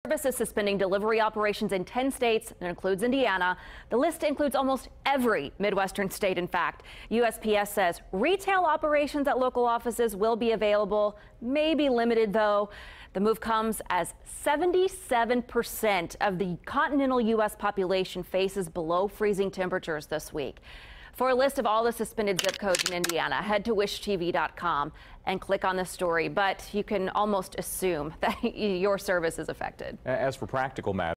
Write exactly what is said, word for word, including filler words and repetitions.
Services suspending delivery operations in ten states. That includes Indiana. The list includes almost every Midwestern state, in fact. U S P S says retail operations at local offices will be available, maybe limited though. The move comes as seventy-seven percent of the continental U S population faces below freezing temperatures this week. For a list of all the suspended zip codes in Indiana, head to wish T V dot com and click on this story. But you can almost assume that your service is affected. As for practical matters,